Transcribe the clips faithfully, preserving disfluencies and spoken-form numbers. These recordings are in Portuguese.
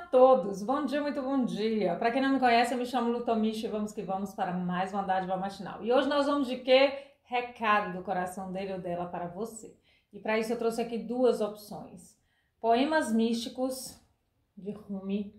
todos, bom dia, muito bom dia. Para quem não me conhece, eu me chamo Lutomichi e vamos que vamos para mais uma dádiva matinal. E hoje nós vamos de quê? Recado do coração dele ou dela para você. E para isso eu trouxe aqui duas opções. Poemas místicos de Rumi.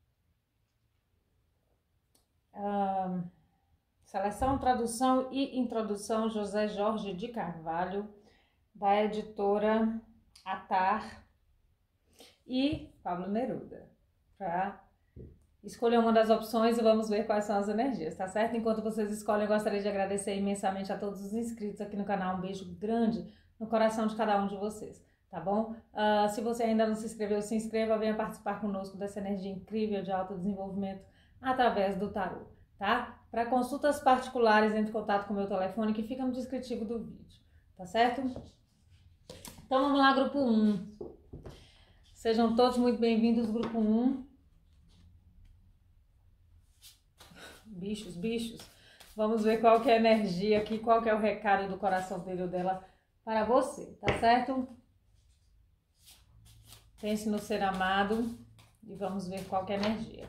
Um, seleção, tradução e introdução José Jorge de Carvalho, da editora Atar e Pablo Neruda, para escolher uma das opções e vamos ver quais são as energias, tá certo? Enquanto vocês escolhem, eu gostaria de agradecer imensamente a todos os inscritos aqui no canal, um beijo grande no coração de cada um de vocês, tá bom? Uh, se você ainda não se inscreveu, se inscreva, venha participar conosco dessa energia incrível de autodesenvolvimento através do tarô, tá? Para consultas particulares, entre em contato com o meu telefone que fica no descritivo do vídeo, tá certo? Então vamos lá, grupo um. Sejam todos muito bem-vindos, grupo um. Bichos, bichos. Vamos ver qual que é a energia aqui, qual que é o recado do coração dele ou dela para você, tá certo? Pense no ser amado e vamos ver qual que é a energia.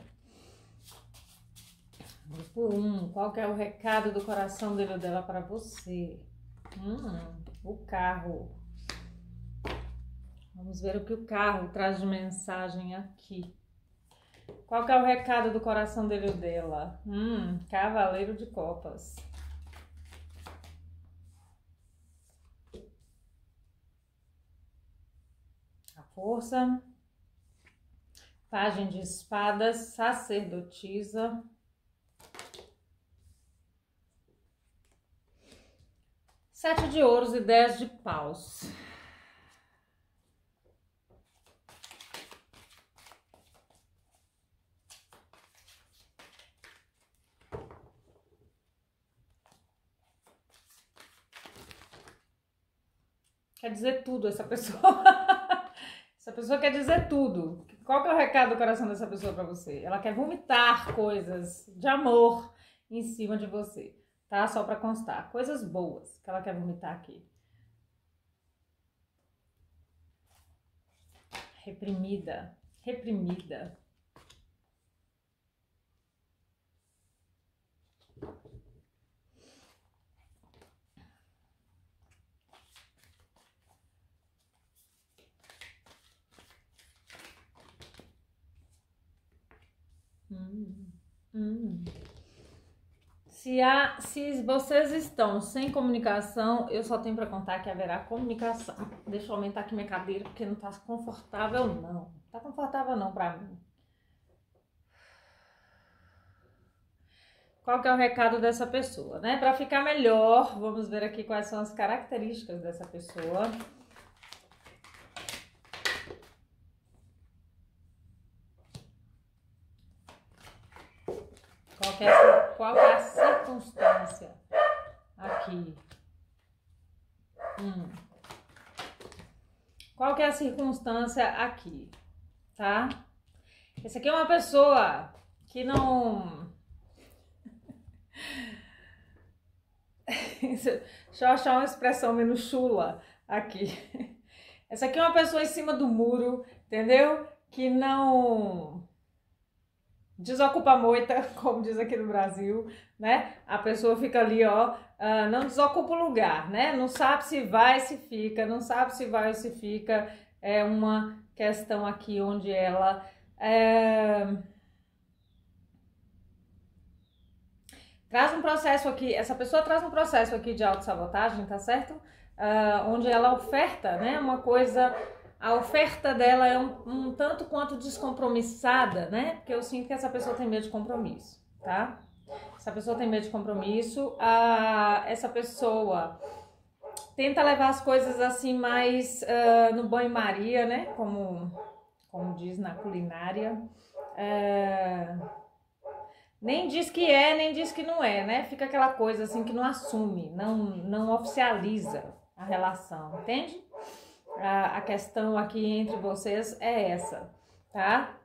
Grupo um, qual que é o recado do coração dele ou dela para você? Hum, o carro. Vamos ver o que o carro traz de mensagem aqui. Qual que é o recado do coração dele ou dela? Hum, Cavaleiro de Copas. A Força. Pagem de Espadas, Sacerdotisa. Sete de Ouros e Dez de Paus. Quer dizer tudo essa pessoa. Essa pessoa quer dizer tudo. Qual que é o recado do coração dessa pessoa para você? Ela quer vomitar coisas de amor em cima de você, tá? Só para constar. Coisas boas que ela quer vomitar aqui. Reprimida. Reprimida. Hum, hum. Se, há, se vocês estão sem comunicação, eu só tenho para contar que haverá comunicação. Deixa eu aumentar aqui minha cadeira, porque não tá confortável não. Tá confortável não para mim. Qual que é o recado dessa pessoa, né? Para ficar melhor, vamos ver aqui quais são as características dessa pessoa. Qual que é, qual que é a circunstância aqui? Hum. Qual que é a circunstância aqui, tá? Essa aqui é uma pessoa que não... Deixa eu achar uma expressão menos chula aqui. Essa aqui é uma pessoa em cima do muro, entendeu? Que não... desocupa a moita, como diz aqui no Brasil, né? A pessoa fica ali, ó, uh, não desocupa o lugar, né? Não sabe se vai, se fica, não sabe se vai ou se fica. É uma questão aqui onde ela... É... traz um processo aqui, essa pessoa traz um processo aqui de autossabotagem, tá certo? Uh, onde ela oferta, né? Uma coisa... A oferta dela é um, um tanto quanto descompromissada, né? Porque eu sinto que essa pessoa tem medo de compromisso, tá? Essa pessoa tem medo de compromisso. Ah, essa pessoa tenta levar as coisas assim mais uh, no banho-maria, né? Como, como diz na culinária. Uh, nem diz que é, nem diz que não é, né? Fica aquela coisa assim que não assume, não, não oficializa a relação, entende? A, a questão aqui entre vocês é essa, tá?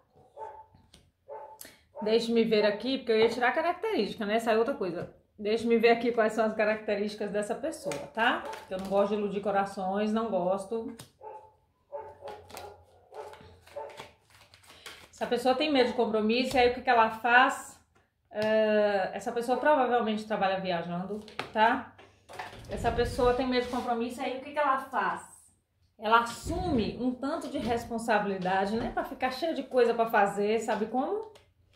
Deixe-me ver aqui, porque eu ia tirar característica, né? Essa é outra coisa. Deixe-me ver aqui quais são as características dessa pessoa, tá? Eu não gosto de iludir corações, não gosto. Essa pessoa tem medo de compromisso, e aí o que, que ela faz? Uh, essa pessoa provavelmente trabalha viajando, tá? Essa pessoa tem medo de compromisso, e aí o que, que ela faz? Ela assume um tanto de responsabilidade, né? Pra ficar cheia de coisa pra fazer, sabe como?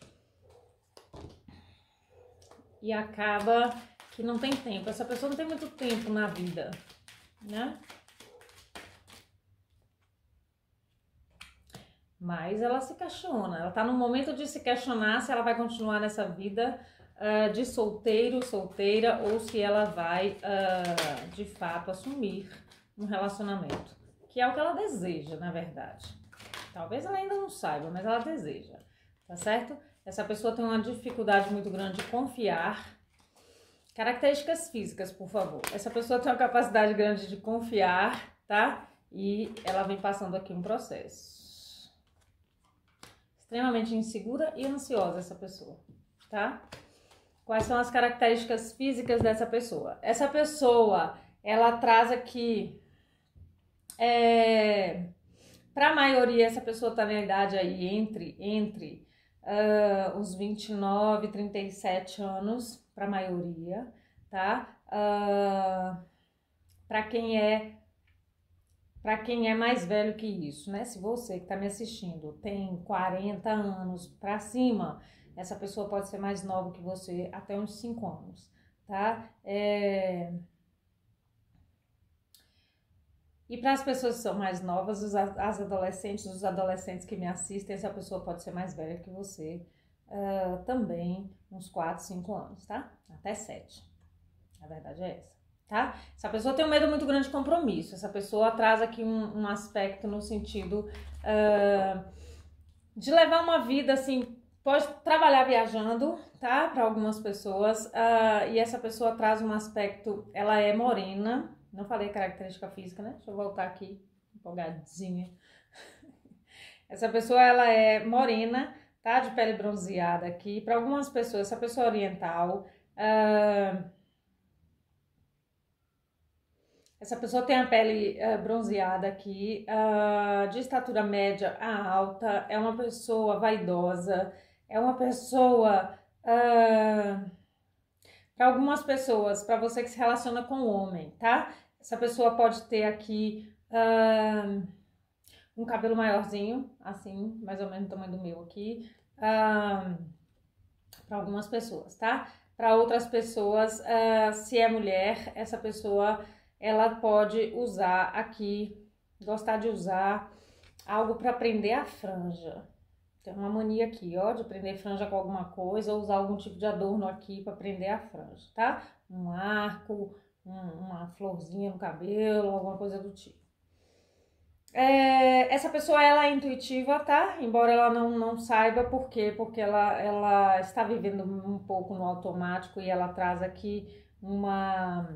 E acaba que não tem tempo. Essa pessoa não tem muito tempo na vida, né? Mas ela se questiona, ela tá no momento de se questionar se ela vai continuar nessa vida uh, de solteiro, solteira, ou se ela vai, uh, de fato, assumir um relacionamento. Que é o que ela deseja, na verdade. Talvez ela ainda não saiba, mas ela deseja, tá certo? Essa pessoa tem uma dificuldade muito grande de confiar. Características físicas, por favor. Essa pessoa tem uma capacidade grande de confiar, tá? E ela vem passando aqui um processo. Extremamente insegura e ansiosa essa pessoa, tá? Quais são as características físicas dessa pessoa? Essa pessoa, ela traz aqui... É, para a maioria, essa pessoa tá na idade aí entre, entre uh, os vinte e nove e trinta e sete anos, para a maioria, tá? Uh, para quem é para quem é mais velho que isso, né? Se você que tá me assistindo tem quarenta anos para cima, essa pessoa pode ser mais nova que você, até uns cinco anos, tá? É... E para as pessoas que são mais novas, as adolescentes, os adolescentes que me assistem, essa pessoa pode ser mais velha que você, uh, também uns quatro, cinco anos, tá? Até sete. A verdade é essa, tá? Essa pessoa tem um medo muito grande de compromisso. Essa pessoa traz aqui um, um aspecto no sentido uh, de levar uma vida assim, pode trabalhar viajando, tá? Para algumas pessoas. Uh, e essa pessoa traz um aspecto, ela é morena. Não falei característica física, né? Deixa eu voltar aqui, empolgadinha. Essa pessoa, ela é morena, tá? De pele bronzeada aqui. Para algumas pessoas, essa pessoa é oriental. Uh, essa pessoa tem a pele uh, bronzeada aqui, uh, de estatura média a alta. É uma pessoa vaidosa. É uma pessoa... Uh, para algumas pessoas, para você que se relaciona com o homem, tá? Essa pessoa pode ter aqui uh, um cabelo maiorzinho, assim, mais ou menos o tamanho do meu aqui, uh, para algumas pessoas, tá? Para outras pessoas, uh, se é mulher, essa pessoa, ela pode usar aqui, gostar de usar algo para prender a franja. Tem uma mania aqui, ó, de prender franja com alguma coisa, ou usar algum tipo de adorno aqui para prender a franja, tá? Um arco, um, uma florzinha no cabelo, alguma coisa do tipo. É, essa pessoa, ela é intuitiva, tá? Embora ela não, não saiba por quê, porque ela, ela está vivendo um pouco no automático e ela traz aqui uma...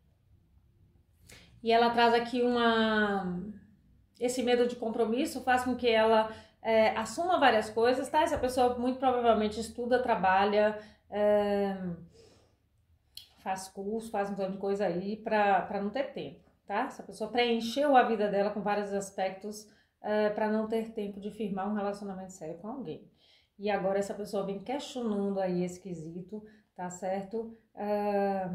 E ela traz aqui uma... Esse medo de compromisso faz com que ela... É, assuma várias coisas, tá? Essa pessoa muito provavelmente estuda, trabalha, é, faz curso, faz um monte de coisa aí pra, pra não ter tempo, tá? Essa pessoa preencheu a vida dela com vários aspectos é, pra não ter tempo de firmar um relacionamento sério com alguém. E agora essa pessoa vem questionando aí esse quesito, tá certo? É,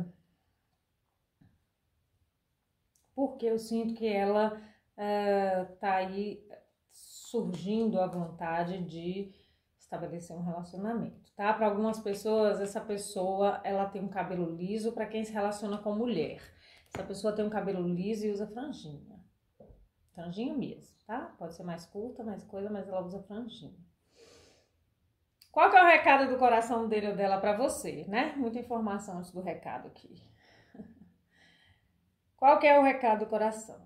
porque eu sinto que ela é, tá aí... surgindo a vontade de estabelecer um relacionamento, tá? Para algumas pessoas, essa pessoa, ela tem um cabelo liso, para quem se relaciona com mulher. Essa pessoa tem um cabelo liso e usa franjinha. Franjinha mesmo, tá? Pode ser mais curta, mais coisa, mas ela usa franjinha. Qual que é o recado do coração dele ou dela para você, né? Muita informação antes do recado aqui. Qual que é o recado do coração?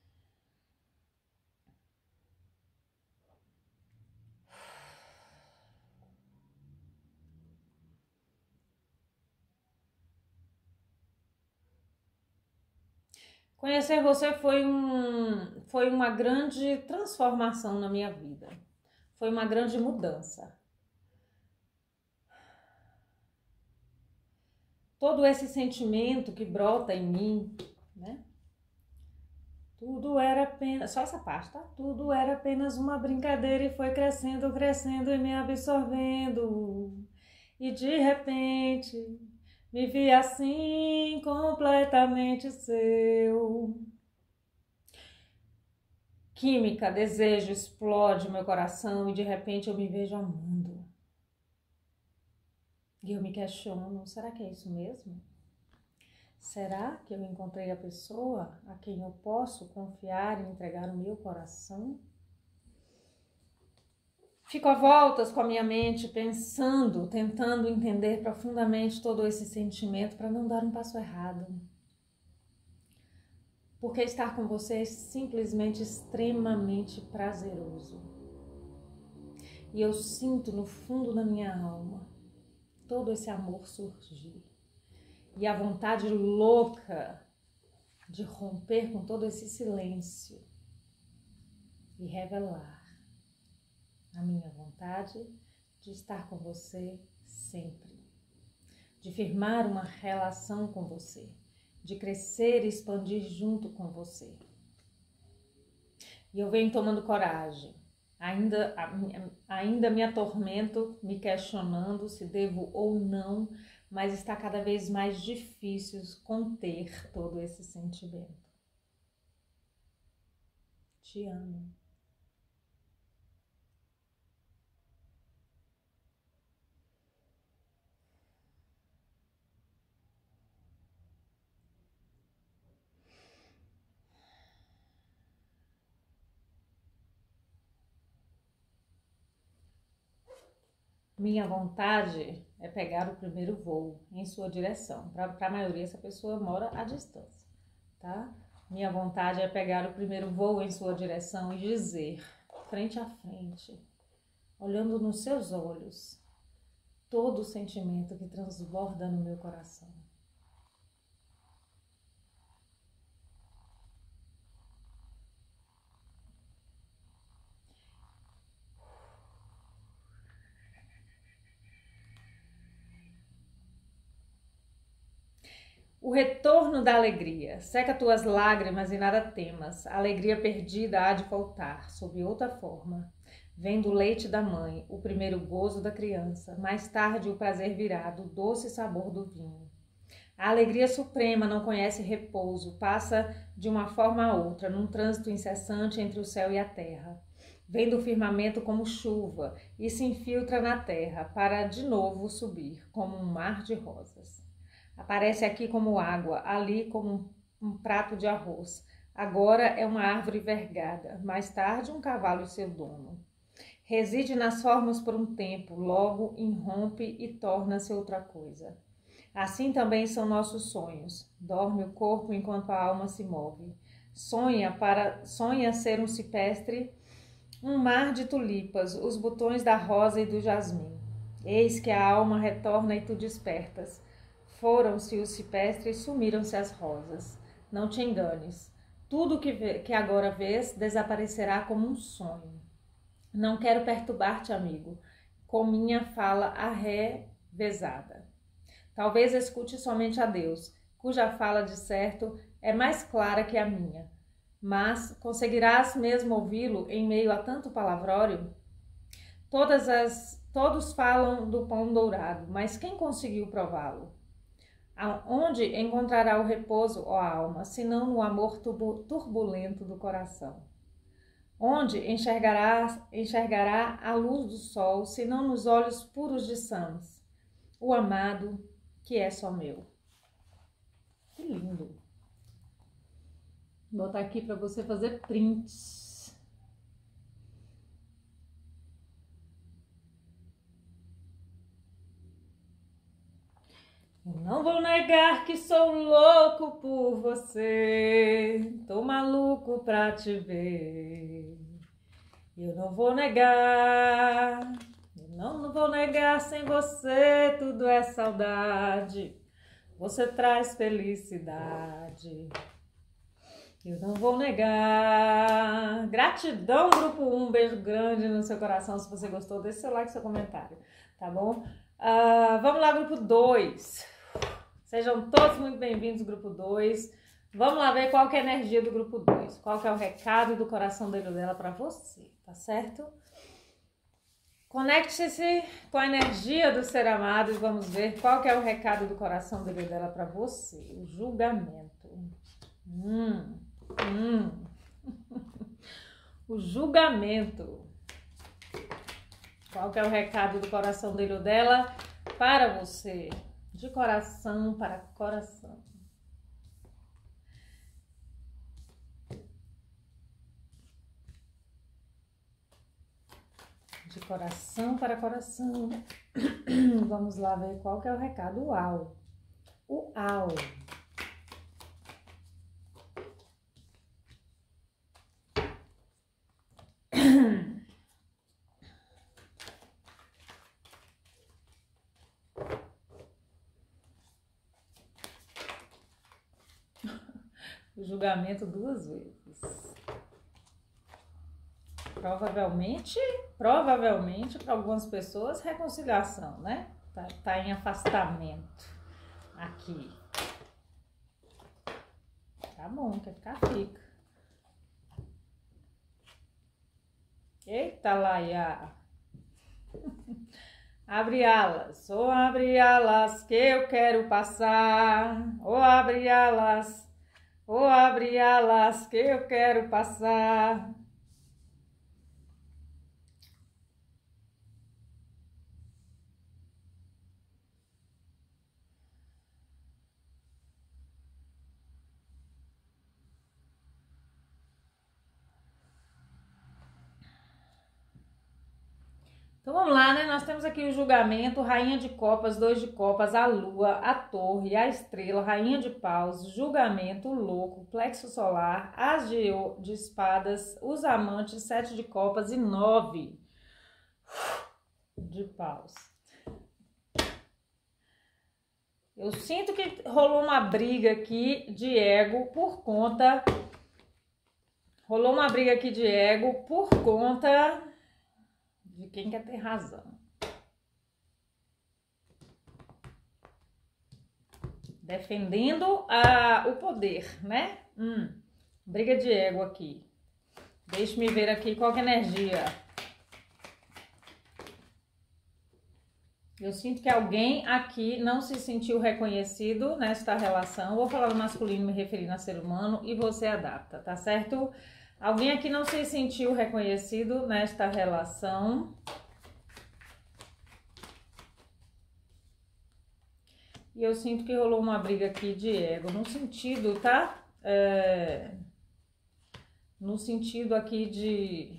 Conhecer você foi, um, foi uma grande transformação na minha vida. Foi uma grande mudança. Todo esse sentimento que brota em mim, né? Tudo era apenas, só essa parte, tá? Tudo era apenas uma brincadeira e foi crescendo, crescendo e me absorvendo. E de repente me vi assim, completamente seu. Química, desejo, explode meu coração e de repente eu me vejo amando. E eu me questiono, será que é isso mesmo? Será que eu encontrei a pessoa a quem eu posso confiar e entregar o meu coração? Fico a voltas com a minha mente, pensando, tentando entender profundamente todo esse sentimento para não dar um passo errado. Porque estar com você é simplesmente extremamente prazeroso. E eu sinto no fundo da minha alma todo esse amor surgir. E a vontade louca de romper com todo esse silêncio e revelar a minha vontade de estar com você sempre, de firmar uma relação com você, de crescer e expandir junto com você. E eu venho tomando coragem, ainda, ainda me atormento, me questionando se devo ou não, mas está cada vez mais difícil conter todo esse sentimento. Te amo. Minha vontade é pegar o primeiro voo em sua direção. Para a maioria, essa pessoa mora à distância, tá? Minha vontade é pegar o primeiro voo em sua direção e dizer, frente a frente, olhando nos seus olhos, todo o sentimento que transborda no meu coração. O retorno da alegria. Seca tuas lágrimas e nada temas. A alegria perdida há de voltar, sob outra forma. Vem do leite da mãe, o primeiro gozo da criança. Mais tarde o prazer virá do doce sabor do vinho. A alegria suprema não conhece repouso, passa de uma forma a outra, num trânsito incessante entre o céu e a terra. Vem do firmamento como chuva e se infiltra na terra, para de novo subir, como um mar de rosas. Aparece aqui como água, ali como um, um prato de arroz. Agora é uma árvore vergada, mais tarde um cavalo e seu dono. Reside nas formas por um tempo, logo irrompe e torna-se outra coisa. Assim também são nossos sonhos. Dorme o corpo enquanto a alma se move. Sonha, para, sonha ser um cipestre, um mar de tulipas, os botões da rosa e do jasmim. Eis que a alma retorna e tu despertas. Foram-se os cipestres, sumiram-se as rosas. Não te enganes. Tudo que, vê, que agora vês desaparecerá como um sonho. Não quero perturbar-te, amigo, com minha fala arrevezada. Talvez escute somente a Deus, cuja fala, de certo, é mais clara que a minha. Mas conseguirás mesmo ouvi-lo em meio a tanto palavrório? Todas as, todos falam do pão dourado, mas quem conseguiu prová-lo? Onde encontrará o repouso, ó alma, senão no amor turbulento do coração? Onde enxergará, enxergará a luz do sol, senão nos olhos puros de Sams, o amado que é só meu? Que lindo! Vou botar aqui para você fazer prints. Eu não vou negar que sou louco por você, tô maluco pra te ver. Eu não vou negar, eu não, não vou negar, sem você tudo é saudade. Você traz felicidade. Eu não vou negar. Gratidão, grupo um. Um beijo grande no seu coração. Se você gostou, deixe seu like e seu comentário, tá bom? Uh, vamos lá, grupo dois. Sejam todos muito bem-vindos, grupo dois. Vamos lá ver qual que é a energia do grupo dois. Qual que é o recado do coração dele ou dela para você, tá certo? Conecte-se com a energia do ser amado e vamos ver qual que é o recado do coração dele ou dela para você. O julgamento. Hum, hum. O julgamento. Qual que é o recado do coração dele ou dela para você? De coração para coração. De coração para coração. Vamos lá ver qual que é o recado. Uau. Uau. O julgamento duas vezes. Provavelmente, provavelmente para algumas pessoas, reconciliação, né? Tá, tá em afastamento aqui. Tá bom, quer ficar, fica. Eita, Laia. Abre alas, ou abre alas que eu quero passar, ou abre alas, ou abre alas que eu quero passar. Então vamos lá, né? Nós temos aqui o julgamento, rainha de copas, dois de copas, a lua, a torre, a estrela, rainha de paus, julgamento, o louco, plexo solar, as de, de espadas, os amantes, sete de copas e nove de paus. Eu sinto que rolou uma briga aqui de ego por conta... Rolou uma briga aqui de ego por conta... de quem quer ter razão. Defendendo a, o poder, né? Hum, briga de ego aqui. Deixa-me ver aqui qual que é a energia. Eu sinto que alguém aqui não se sentiu reconhecido nesta relação. Vou falar no masculino, me referindo a ser humano, e você adapta, tá certo? Alguém aqui não se sentiu reconhecido nesta relação. E eu sinto que rolou uma briga aqui de ego, no sentido, tá? É, no sentido aqui de...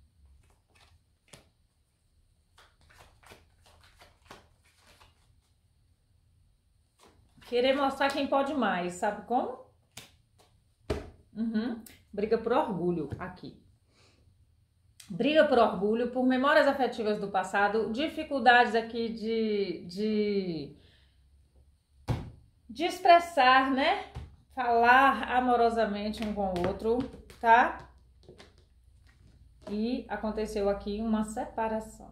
querer mostrar quem pode mais, sabe como? Uhum. Briga por orgulho aqui. Briga por orgulho, por memórias afetivas do passado, dificuldades aqui de, de, de expressar, né? Falar amorosamente um com o outro, tá? E aconteceu aqui uma separação.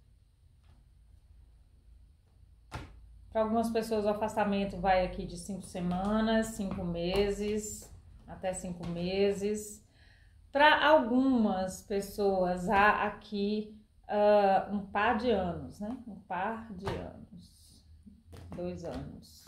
Para algumas pessoas o afastamento vai aqui de cinco semanas, cinco meses, até cinco meses. Para algumas pessoas há aqui uh, um par de anos, né? Um par de anos, dois anos.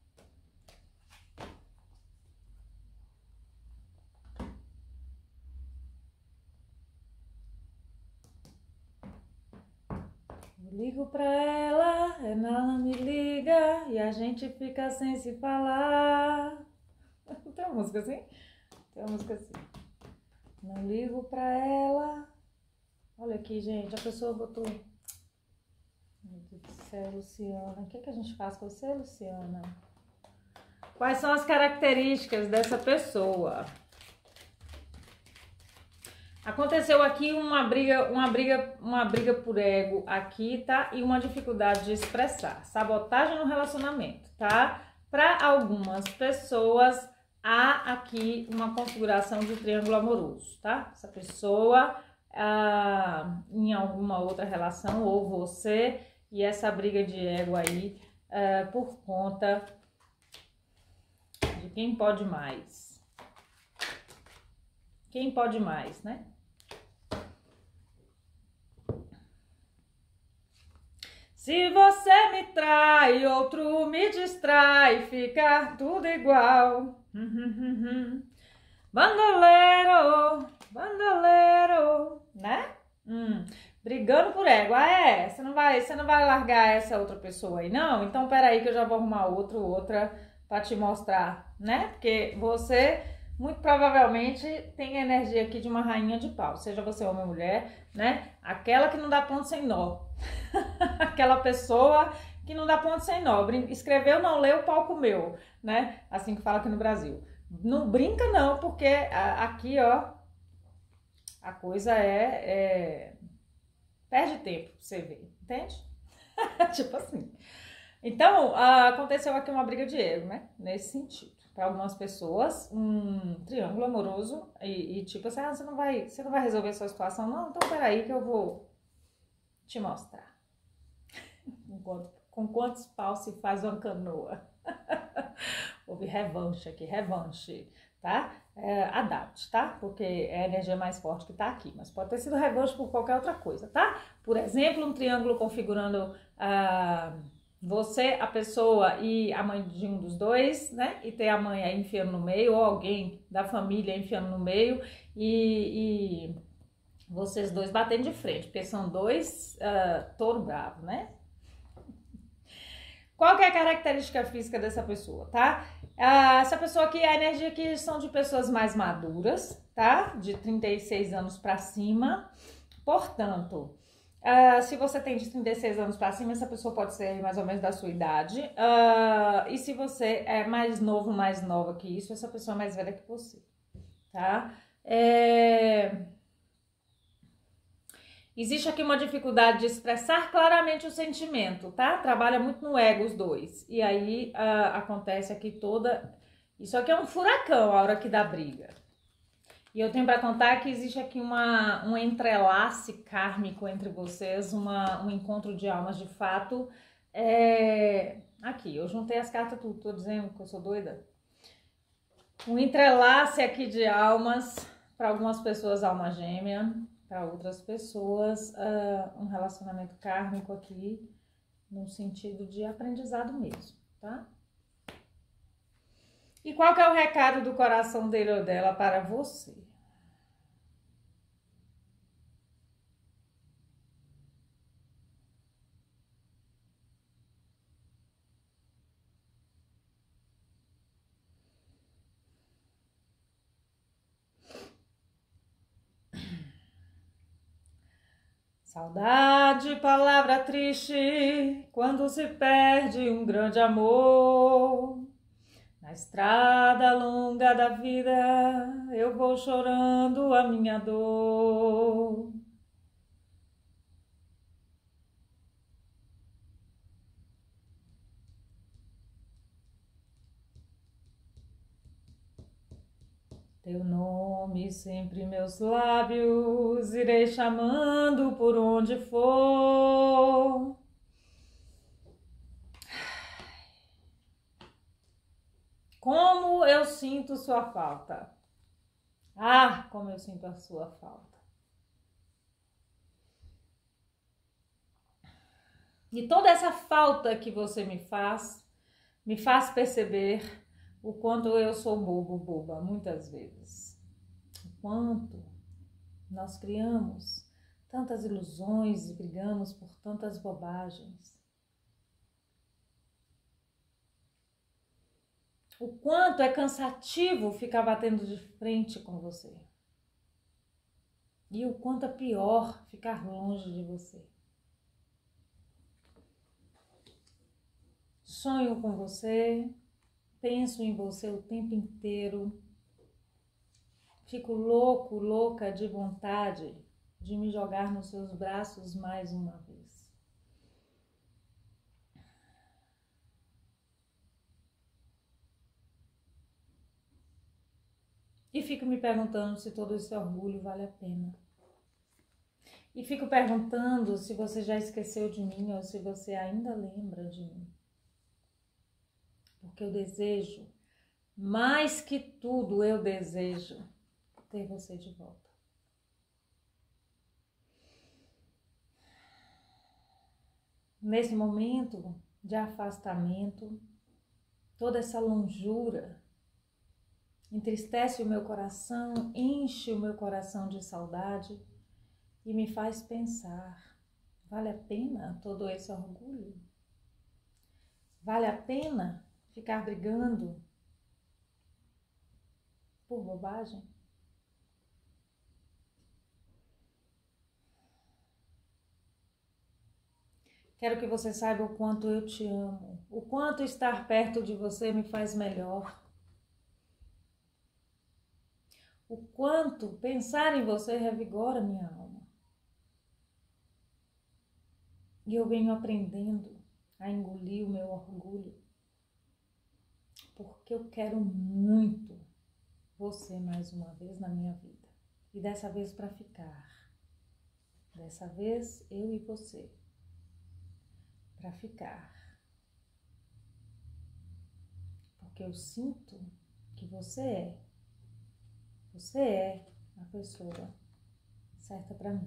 Ligo pra ela, ela me liga e a gente fica sem se falar. Tem uma música assim? Tem uma música assim. Não ligo pra ela. Olha aqui, gente, a pessoa botou... Meu Deus do céu, Luciana. O que, que a gente faz com você, Luciana? Quais são as características dessa pessoa? Aconteceu aqui uma briga, uma briga, uma briga por ego aqui, tá? E uma dificuldade de expressar. Sabotagem no relacionamento, tá? Para algumas pessoas, há aqui uma configuração de triângulo amoroso, tá? Essa pessoa ah, em alguma outra relação, ou você, e essa briga de ego aí ah, por conta de Quem pode mais? Quem pode mais, né? Se você me trai, outro me distrai, fica tudo igual. Bandoleiro, bandoleiro, né? Hum, brigando por ego. Ah, é? Você não vai, você não vai largar essa outra pessoa aí, não? Então, peraí que eu já vou arrumar outro, outra pra te mostrar, né? Porque você, muito provavelmente, tem a energia aqui de uma rainha de pau. Seja você homem ou mulher, né? Aquela que não dá ponto sem nó. Aquela pessoa que não dá ponto sem nó. Escreveu, não leu, pau comeu, né? Assim que fala aqui no Brasil. Não brinca não, porque aqui, ó, a coisa é, é... perde tempo pra você ver, entende? Tipo assim. Então, aconteceu aqui uma briga de ego, né? Nesse sentido. Para algumas pessoas, um triângulo amoroso e, e tipo assim, ah, você não vai, você não vai resolver a sua situação, não? Então, peraí que eu vou te mostrar. Com quantos paus se faz uma canoa? Houve revanche aqui, revanche, tá? É, adapte, tá? Porque é a energia mais forte que tá aqui, mas pode ter sido revanche por qualquer outra coisa, tá? Por exemplo, um triângulo configurando ah, você, a pessoa e a mãe de um dos dois, né? E ter a mãe aí enfiando no meio, ou alguém da família enfiando no meio e, e vocês dois batendo de frente, porque são dois uh, touro bravo, né? Qual que é a característica física dessa pessoa, tá? Ah, essa pessoa aqui, a energia aqui são de pessoas mais maduras, tá? De trinta e seis anos pra cima. Portanto, ah, se você tem de trinta e seis anos pra cima, essa pessoa pode ser mais ou menos da sua idade. Ah, e se você é mais novo, mais nova que isso, essa pessoa é mais velha que você, tá? É... Existe aqui uma dificuldade de expressar claramente o sentimento, tá? Trabalha muito no ego os dois. E aí uh, acontece aqui toda... Isso aqui é um furacão, a hora que dá briga. E eu tenho para contar que existe aqui uma, um entrelace kármico entre vocês, uma, um encontro de almas de fato. É... Aqui, eu juntei as cartas tudo, tô dizendo que eu sou doida. Um entrelace aqui de almas, para algumas pessoas alma gêmea, para outras pessoas, uh, um relacionamento kármico aqui, no sentido de aprendizado mesmo, tá? E qual que é o recado do coração dele ou dela para você? Saudade, palavra triste, quando se perde um grande amor. Na estrada longa da vida, eu vou chorando a minha dor. Teu nome sempre em meus lábios, irei chamando por onde for. Como eu sinto sua falta. Ah, como eu sinto a sua falta. E toda essa falta que você me faz, me faz perceber o quanto eu sou bobo, boba, muitas vezes. O quanto nós criamos tantas ilusões e brigamos por tantas bobagens. O quanto é cansativo ficar batendo de frente com você. E o quanto é pior ficar longe de você. Sonho com você, penso em você o tempo inteiro. Fico louco, louca de vontade de me jogar nos seus braços mais uma vez. E fico me perguntando se todo esse orgulho vale a pena. E fico perguntando se você já esqueceu de mim ou se você ainda lembra de mim. Porque o desejo Mais que tudo eu desejo ter você de volta. Nesse momento de afastamento, toda essa longura entristece o meu coração, enche o meu coração de saudade e me faz pensar, vale a pena todo esse orgulho? Vale a pena ficar brigando por bobagem? Quero que você saiba o quanto eu te amo, o quanto estar perto de você me faz melhor. O quanto pensar em você revigora minha alma. E eu venho aprendendo a engolir o meu orgulho, porque eu quero muito você mais uma vez na minha vida. E dessa vez para ficar. Dessa vez eu e você. Para ficar. Porque eu sinto que você é. Você é a pessoa certa para mim.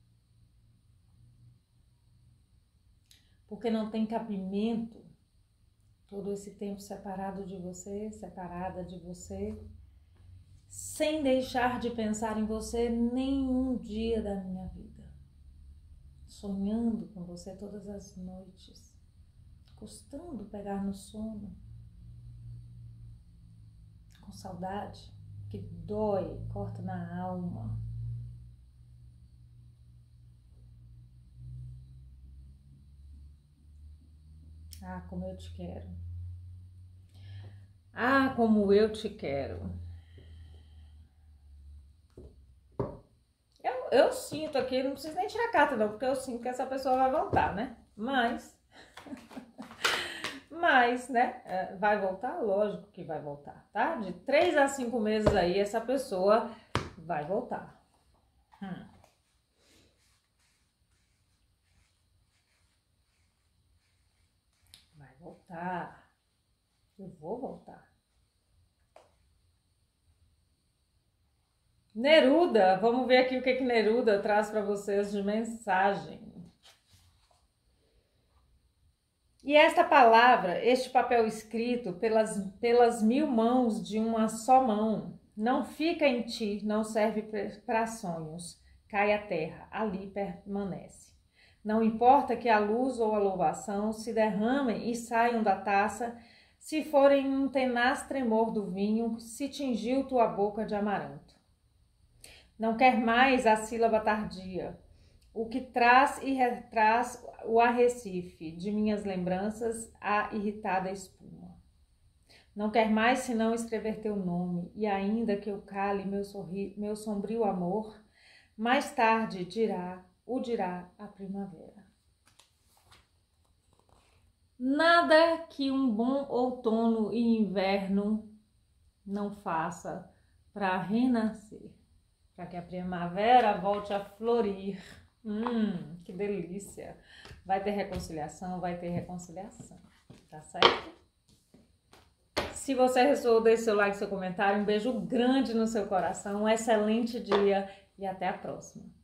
Porque não tem cabimento todo esse tempo separado de você, separada de você, sem deixar de pensar em você nenhum dia da minha vida. Sonhando com você todas as noites, custando pegar no sono, com saudade que dói, corta na alma. Ah, como eu te quero. Ah, como eu te quero. Eu, eu sinto aqui, não preciso nem tirar carta não, porque eu sinto que essa pessoa vai voltar, né? Mas, mas, né? Vai voltar? Lógico que vai voltar, tá? De três a cinco meses aí, essa pessoa vai voltar. Hum. Vai voltar. Eu vou voltar. Neruda, vamos ver aqui o que que Neruda traz para vocês de mensagem. E esta palavra, este papel escrito pelas, pelas mil mãos de uma só mão, não fica em ti, não serve para sonhos, cai à terra, ali permanece. Não importa que a luz ou a louvação se derramem e saiam da taça, se forem um tenaz tremor do vinho, se tingiu tua boca de amaranto. Não quer mais a sílaba tardia, o que traz e retraz o arrecife de minhas lembranças, a irritada espuma. Não quer mais senão escrever teu nome, e ainda que eu cale meu, sorri, meu sombrio amor, mais tarde dirá, o dirá a primavera. Nada que um bom outono e inverno não faça para renascer, para que a primavera volte a florir. Hum, que delícia! Vai ter reconciliação, vai ter reconciliação, tá certo? Se você ressoou, deixe seu like, seu comentário, um beijo grande no seu coração, um excelente dia e até a próxima.